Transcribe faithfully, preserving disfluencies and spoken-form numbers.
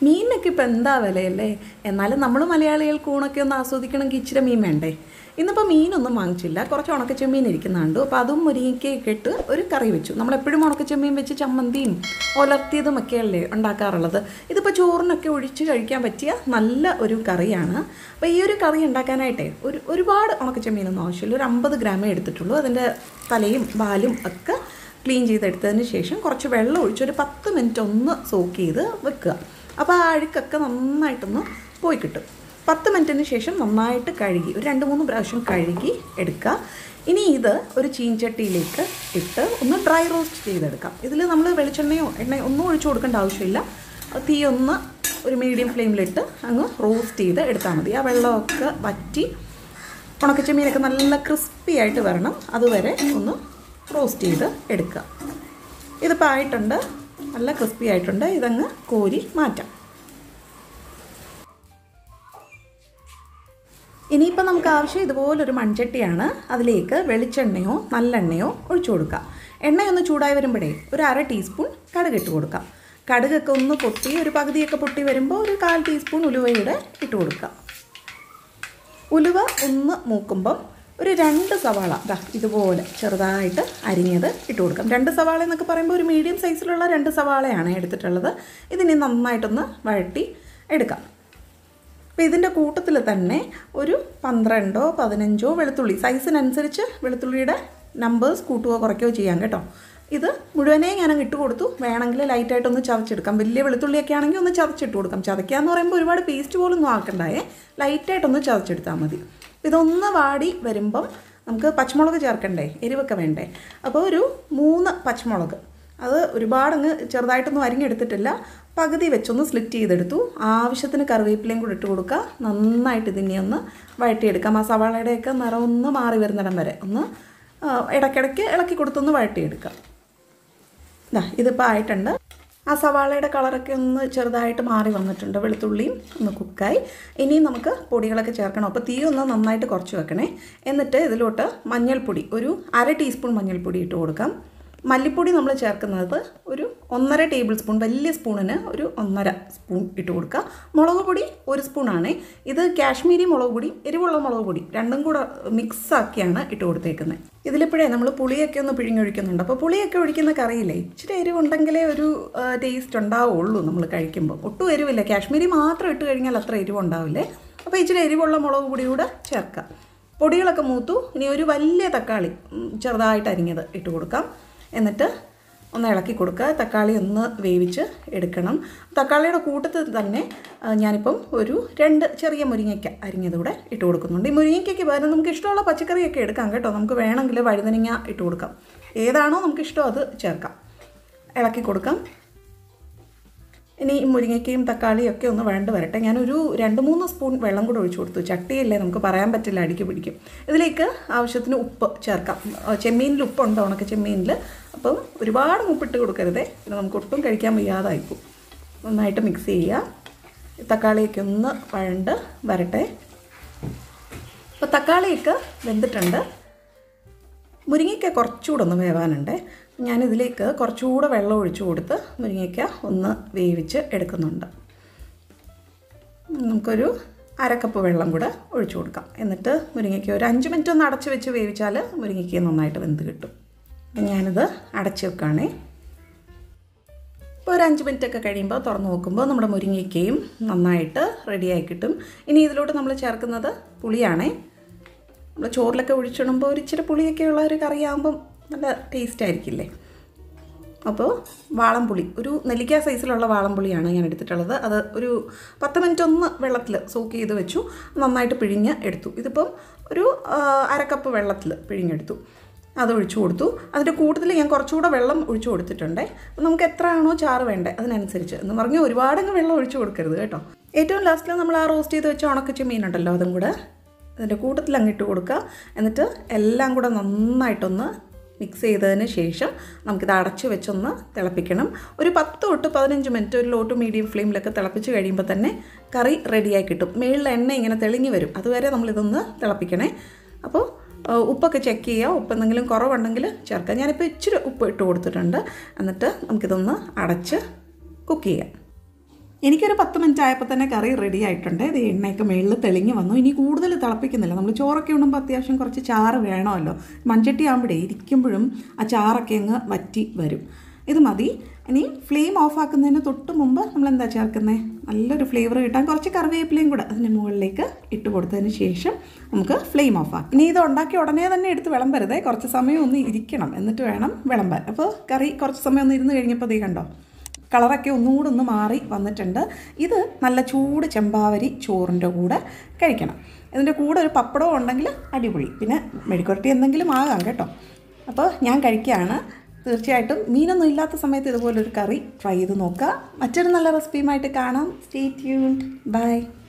മീനിനൊക്കെ ഇപ്പോൾ എന്താ വിലയല്ലേ? എന്നാലും നമ്മൾ മലയാളികൾക്ക് ഊണൊക്കെ ഒന്ന് ആസ്വദിക്കണമെങ്കിൽ ഇച്ചിരി മീൻ വേണ്ടേ? ഇന്നിപ്പോൾ മീനൊന്നും വാങ്ങിച്ചില്ല, കുറച്ച് ഉണക്കച്ചെമ്മീൻ ഇരിക്കുന്നുണ്ട്. അപ്പോൾ അതും മുരിങ്ങയ്ക്കൊക്കെ ഇട്ട് ഒരു കറി വെച്ചു. നമ്മളെപ്പോഴും ഉണക്കച്ചെമ്മീൻ വെച്ച് ചമ്മന്തിയും ഒലർത്തിയതും ഒക്കെയല്ലേ ഉണ്ടാക്കാറുള്ളത്. ഇതിപ്പോൾ ചോറിനൊക്കെ ഒഴിച്ച് കഴിക്കാൻ പറ്റിയ നല്ല ഒരു കറിയാണ്. അപ്പോൾ ഈ ഒരു കറി ഉണ്ടാക്കാനായിട്ടേ ഒരു ഒരുപാട് ഉണക്കച്ചെമ്മീനൊന്നും ആവശ്യമില്ല. ഒരു അമ്പത് ഗ്രാമേ എടുത്തിട്ടുള്ളൂ. അതിൻ്റെ തലയും വാലും ഒക്കെ ക്ലീൻ ചെയ്തെടുത്തതിന് ശേഷം കുറച്ച് വെള്ളം ഒഴിച്ച് ഒരു പത്ത് മിനിറ്റ് ഒന്ന് സോക്ക് ചെയ്ത് വെക്കുക. അപ്പോൾ ആ അഴുക്കൊക്കെ നന്നായിട്ടൊന്ന് പോയി കിട്ടും. പത്ത് മിനിറ്റിന് ശേഷം നന്നായിട്ട് കഴുകി ഒരു രണ്ട് മൂന്ന് പ്രാവശ്യം കഴുകി എടുക്കുക. ഇനി ഇത് ഒരു ചീൻചട്ടിയിലേക്ക് ഇട്ട് ഒന്ന് ഡ്രൈ റോസ്റ്റ് ചെയ്തെടുക്കാം. ഇതിൽ നമ്മൾ വെളിച്ചെണ്ണയോ എണ്ണയോ ഒന്നും ഒഴിച്ചു കൊടുക്കേണ്ട ആവശ്യമില്ല. തീ ഒന്ന് ഒരു മീഡിയം ഫ്ലെയിമിലിട്ട് അങ്ങ് റോസ്റ്റ് ചെയ്ത് എടുത്താൽ മതി. ആ വെള്ളമൊക്കെ വറ്റി ഉണക്കച്ചെമ്മീനൊക്കെ നല്ല ക്രിസ്പി ആയിട്ട് വരണം. അതുവരെ ഒന്ന് റോസ്റ്റ് ചെയ്ത് എടുക്കുക. ഇതിപ്പോൾ ആയിട്ടുണ്ട്, നല്ല ക്രിസ്പി ആയിട്ടുണ്ട്. ഇതങ്ങ് കോരി മാറ്റാം. ഇനിയിപ്പോൾ നമുക്ക് ആവശ്യം ഇതുപോലൊരു മൺചട്ടിയാണ്. അതിലേക്ക് വെളിച്ചെണ്ണയോ നല്ലെണ്ണയോ ഒഴിച്ചു കൊടുക്കുക. എണ്ണയൊന്ന് ചൂടായി വരുമ്പോഴേ ഒരു അര ടീസ്പൂൺ കടുക് ഇട്ട് കൊടുക്കാം. കടുകൊക്കെ ഒന്ന് പൊട്ടി ഒരു പകുതിയൊക്കെ പൊട്ടി വരുമ്പോൾ ഒരു കാൽ ടീസ്പൂൺ ഉലുവയുടെ ഇട്ട് കൊടുക്കുക. ഉലുവ ഒന്ന് മൂക്കുമ്പം ഒരു രണ്ട് സവാള ദാ ഇതുപോലെ ചെറുതായിട്ട് അരിഞ്ഞത് ഇട്ട് കൊടുക്കാം. രണ്ട് സവാള എന്നൊക്കെ പറയുമ്പോൾ ഒരു മീഡിയം സൈസിലുള്ള രണ്ട് സവാളയാണ് എടുത്തിട്ടുള്ളത്. ഇതിനെ നന്നായിട്ടൊന്ന് വഴട്ടി എടുക്കാം. അപ്പോൾ ഇതിൻ്റെ കൂട്ടത്തിൽ തന്നെ ഒരു പന്ത്രണ്ടോ പതിനഞ്ചോ വെളുത്തുള്ളി, സൈസിനനുസരിച്ച് വെളുത്തുള്ളിയുടെ നമ്പേഴ്സ് കൂട്ടുകയോ കുറയ്ക്കുകയോ ചെയ്യാം കേട്ടോ. ഇത് മുഴുവനേ ഞാനങ്ങ് ഇട്ട് കൊടുത്തു. വേണമെങ്കിൽ ലൈറ്റായിട്ടൊന്ന് ചതച്ചെടുക്കാം. വലിയ വെളുത്തുള്ളിയൊക്കെ ആണെങ്കിൽ ഒന്ന് ചതച്ചിട്ട് കൊടുക്കാം. ചതയ്ക്കുക എന്ന് പറയുമ്പോൾ ഒരുപാട് പേസ്റ്റ് പോലൊന്നും ആക്കണ്ടായേ, ലൈറ്റായിട്ടൊന്ന് ചതച്ചെടുത്താൽ മതി. ഇതൊന്ന് വാടി വരുമ്പം നമുക്ക് പച്ചമുളക് ചേർക്കണ്ടേ, എരിവൊക്കെ വേണ്ടേ. അപ്പോൾ ഒരു മൂന്ന് പച്ചമുളക്, അത് ഒരുപാടങ്ങ് ചെറുതായിട്ടൊന്നും അരിഞ്ഞെടുത്തിട്ടില്ല, പകുതി വെച്ചൊന്ന് സ്ലിറ്റ് ചെയ്തെടുത്തു. ആവശ്യത്തിന് കറിവേപ്പിലയും കൂടി ഇട്ട് കൊടുക്കുക. നന്നായിട്ട് ഇതിനെ ഒന്ന് വഴറ്റിയെടുക്കാം. ആ സവാളയുടെയൊക്കെ നിറം ഒന്ന് മാറി വരുന്നിടം വരെ ഒന്ന് ഇടയ്ക്കിടയ്ക്ക് ഇളക്കി കൊടുത്തൊന്ന് വഴറ്റിയെടുക്കാം. ഇതാ ഇതിപ്പോൾ ആയിട്ടുണ്ട്. ആ സവാളയുടെ കളറൊക്കെ ഒന്ന് ചെറുതായിട്ട് മാറി വന്നിട്ടുണ്ട്. വെളുത്തുള്ളിയും ഒന്ന് കുക്കായി. ഇനിയും നമുക്ക് പൊടികളൊക്കെ ചേർക്കണം. അപ്പോൾ തീ ഒന്ന് നന്നായിട്ട് കുറച്ച് വെക്കണേ. എന്നിട്ട് ഇതിലോട്ട് മഞ്ഞൾപ്പൊടി ഒരു അര ടീസ്പൂൺ മഞ്ഞൾപ്പൊടി ഇട്ട് കൊടുക്കാം. മല്ലിപ്പൊടി നമ്മൾ ചേർക്കുന്നത് ഒരു ഒന്നര ടേബിൾ സ്പൂൺ, വലിയ സ്പൂണിന് ഒരു ഒന്നര സ്പൂൺ ഇട്ട് കൊടുക്കുക. മുളക് പൊടി ഒരു സ്പൂണാണ്. ഇത് കാശ്മീരി മുളക് പൊടി, എരിവുള്ള മുളക് പൊടി രണ്ടും കൂടെ മിക്സാക്കിയാണ് ഇട്ട് കൊടുത്തേക്കുന്നത്. ഇതിലിപ്പോഴേ നമ്മൾ പുളിയൊക്കെ ഒന്ന് പിഴിഞ്ഞൊഴിക്കുന്നുണ്ട്. അപ്പോൾ പുളിയൊക്കെ ഒഴിക്കുന്ന കറിയില്ലേ ഇച്ചിരി എരിവുണ്ടെങ്കിലേ ഒരു ടേസ്റ്റ് ഉണ്ടാവുള്ളൂ നമ്മൾ കഴിക്കുമ്പോൾ. ഒട്ടും എരിവില്ല. കാശ്മീരി മാത്രം ഇട്ട് കഴിഞ്ഞാൽ അത്ര എരിവുണ്ടാവില്ലേ. അപ്പോൾ ഇച്ചിരി എരിവുള്ള മുളക് പൊടി കൂടെ ചേർക്കാം. പൊടികളൊക്കെ മൂത്തു. ഇനി ഒരു വലിയ തക്കാളി ചെറുതായിട്ട് അരിഞ്ഞത് ഇട്ട് കൊടുക്കാം. എന്നിട്ട് ഒന്ന് ഇളക്കി കൊടുക്കുക. തക്കാളി ഒന്ന് വേവിച്ച് എടുക്കണം. തക്കാളിയുടെ കൂട്ടത്തിൽ തന്നെ ഞാനിപ്പം ഒരു രണ്ട് ചെറിയ മുരിങ്ങയ്ക്ക അരിഞ്ഞതുകൂടെ ഇട്ട് കൊടുക്കുന്നുണ്ട്. ഈ മുരിങ്ങയ്ക്കൊക്കെ പകരം നമുക്ക് ഇഷ്ടമുള്ള പച്ചക്കറിയൊക്കെ എടുക്കാം കേട്ടോ. നമുക്ക് വേണമെങ്കിൽ വഴുതനങ്ങ ഇട്ട് കൊടുക്കാം. ഏതാണോ നമുക്ക് ഇഷ്ടം അത് ചേർക്കാം. ഇളക്കി കൊടുക്കാം. ഇനി മുരിങ്ങയ്ക്കയും തക്കാളിയും ഒക്കെ ഒന്ന് വേണ്ട വരട്ടെ. ഞാനൊരു രണ്ട് മൂന്ന് സ്പൂൺ വെള്ളം കൂടെ ഒഴിച്ചു കൊടുത്തു. ചട്ടിയല്ലേ, നമുക്ക് പറയാൻ പറ്റില്ല, അടിക്ക് പിടിക്കും. ഇതിലേക്ക് ആവശ്യത്തിന് ഉപ്പ് ചേർക്കാം. ചെമ്മീനിൽ ഉപ്പുണ്ട്, ഉണക്ക ചെമ്മീനിൽ. അപ്പം ഒരുപാട് ഉപ്പിട്ട് കൊടുക്കരുതേ, പിന്നെ നമുക്ക് ഒട്ടും കഴിക്കാൻ വയ്യാതായിപ്പോൾ. നന്നായിട്ട് മിക്സ് ചെയ്യുക. തക്കാളിയൊക്കെ ഒന്ന് വഴണ്ട് വരട്ടെ. അപ്പോൾ തക്കാളിയൊക്കെ വെന്തിട്ടുണ്ട്. മുരിങ്ങയ്ക്ക കുറച്ചുകൂടെ ഒന്ന് വേവാനുണ്ട്. ഞാനിതിലേക്ക് കുറച്ചുകൂടെ വെള്ളം ഒഴിച്ചു കൊടുത്ത് മുരിങ്ങയ്ക്ക ഒന്ന് വേവിച്ച് എടുക്കുന്നുണ്ട്. നമുക്കൊരു അരക്കപ്പ് വെള്ളം കൂടെ ഒഴിച്ചു കൊടുക്കാം. എന്നിട്ട് മുരിങ്ങയ്ക്ക ഒരു അഞ്ച് മിനിറ്റ് ഒന്ന് അടച്ച് വെച്ച് വേവിച്ചാൽ മുരിങ്ങയ്ക്ക നന്നായിട്ട് വെന്ത് കിട്ടും. അപ്പം ഞാനിത് അടച്ച് വെക്കുകയാണേ. ഇപ്പോൾ ഒരു അഞ്ച് മിനിറ്റൊക്കെ കഴിയുമ്പോൾ തുറന്ന് നോക്കുമ്പോൾ നമ്മുടെ മുരിങ്ങയ്ക്കയും നന്നായിട്ട് റെഡിയായി കിട്ടും. ഇനി ഇതിലോട്ട് നമ്മൾ ചേർക്കുന്നത് പുളിയാണേ. നമ്മൾ ചോറിലൊക്കെ ഒഴിച്ചിടുമ്പോൾ ഒരു ഇച്ചിരി പുളിയൊക്കെ ഉള്ള ഒരു കറിയാകുമ്പം നല്ല ടേസ്റ്റ് ആയിരിക്കില്ലേ. അപ്പോൾ വാളംപുളി, ഒരു നെല്ലിക്ക സൈസിലുള്ള വാളംപുളിയാണ് ഞാൻ എടുത്തിട്ടുള്ളത്. അത് ഒരു പത്ത് മിനിറ്റ് ഒന്ന് വെള്ളത്തിൽ സോക്ക് ചെയ്ത് വെച്ചു. നന്നായിട്ട് പിഴിഞ്ഞ് എടുത്തു. ഇതിപ്പം ഒരു അരക്കപ്പ് വെള്ളത്തിൽ പിഴിഞ്ഞെടുത്തു. അത് ഒഴിച്ചു കൊടുത്തു. അതിൻ്റെ കൂടുതൽ ഞാൻ കുറച്ചുകൂടെ വെള്ളം ഒഴിച്ചു കൊടുത്തിട്ടുണ്ട്. അപ്പോൾ നമുക്ക് എത്രയാണോ ചാറ് വേണ്ടത് അതിനനുസരിച്ച് എന്ന് പറഞ്ഞാൽ ഒരുപാടങ്ങ് വെള്ളം ഒഴിച്ചു കൊടുക്കരുത് കേട്ടോ. ഏറ്റവും ലാസ്റ്റിൽ നമ്മൾ ആ റോസ്റ്റ് ചെയ്ത് വെച്ച ഉണക്കച്ച മീനുണ്ടല്ലോ, അതും കൂടെ അതിൻ്റെ കൂട്ടത്തിൽ അങ്ങിട്ട് കൊടുക്കുക. എന്നിട്ട് എല്ലാം കൂടെ നന്നായിട്ടൊന്ന് മിക്സ് ചെയ്തതിന് ശേഷം നമുക്കിത് അടച്ച് വെച്ചൊന്ന് തിളപ്പിക്കണം. ഒരു പത്ത് തൊട്ട് പതിനഞ്ച് മിനിറ്റ് ഒരു ലോ ടു മീഡിയം ഫ്ലെയിമിലൊക്കെ തിളപ്പിച്ച് കഴിയുമ്പോൾ തന്നെ കറി റെഡിയായി കിട്ടും. മേളിൽ എണ്ണ ഇങ്ങനെ തെളിഞ്ഞ് വരും. അതുവരെ നമ്മളിതൊന്ന് തിളപ്പിക്കണേ. അപ്പോൾ ഉപ്പൊക്കെ ചെക്ക് ചെയ്യുക. ഉപ്പ് എന്തെങ്കിലും കുറവുണ്ടെങ്കിൽ ചേർക്കുക. ഞാനിപ്പോൾ ഇച്ചിരി ഉപ്പ് ഇട്ട് കൊടുത്തിട്ടുണ്ട്. എന്നിട്ട് നമുക്കിതൊന്ന് അടച്ച് കുക്ക് ചെയ്യാം. എനിക്കൊരു പത്ത് മിനിറ്റ് ആയപ്പോൾ തന്നെ കറി റെഡി ആയിട്ടുണ്ട്. ഇത് എണ്ണയൊക്കെ മേളിൽ തെളിഞ്ഞ് വന്നു. ഇനി കൂടുതൽ തിളപ്പിക്കുന്നില്ല. നമ്മൾ ചോറൊക്കെ ഉണ്ണുമ്പോൾ അത്യാവശ്യം കുറച്ച് ചാറ് വേണമല്ലോ. മൺചട്ടി ആകുമ്പോഴേ ഇരിക്കുമ്പോഴും ആ ചാറൊക്കെ അങ്ങ് വറ്റി വരും. ഇത് മതി. ഇനി ഫ്ലെയിം ഓഫ് ആക്കുന്നതിന് തൊട്ട് മുമ്പ് നമ്മൾ എന്താ ചേർക്കുന്നത്, നല്ലൊരു ഫ്ലേവർ കിട്ടാൻ കുറച്ച് കറിവേപ്പിലയും കൂടെ അതിൻ്റെ മുകളിലേക്ക് ഇട്ട് കൊടുത്തതിന് ശേഷം നമുക്ക് ഫ്ലെയിം ഓഫ് ആക്കാം. ഇനി ഇത് ഉണ്ടാക്കി ഉടനെ തന്നെ എടുത്ത് വിളമ്പരുതേ, കുറച്ച് സമയം ഒന്ന് ഇരിക്കണം, എന്നിട്ട് വേണം വിളമ്പാൻ. അപ്പോൾ കറി കുറച്ച് സമയം ഒന്ന് ഇരുന്ന് കഴിഞ്ഞപ്പോൾ ദേ കണ്ടോ, കളറൊക്കെ ഒന്നുകൂടെ ഒന്ന് മാറി വന്നിട്ടുണ്ട്. ഇത് നല്ല ചൂട് ചെമ്പാവരി ചോറിൻ്റെ കൂടെ കഴിക്കണം. ഇതിൻ്റെ കൂടെ ഒരു പപ്പടവും ഉണ്ടെങ്കിൽ അടിപൊളി. പിന്നെ മെഴുക്കുവരട്ടി എന്തെങ്കിലും ആകാം കേട്ടോ. അപ്പോൾ ഞാൻ കഴിക്കുകയാണ്. തീർച്ചയായിട്ടും മീനൊന്നും ഇല്ലാത്ത സമയത്ത് ഇതുപോലൊരു കറി ട്രൈ ചെയ്ത് നോക്കുക. മറ്റൊരു നല്ല റെസിപ്പിയുമായിട്ട് കാണാം. Stay tuned. ബൈ.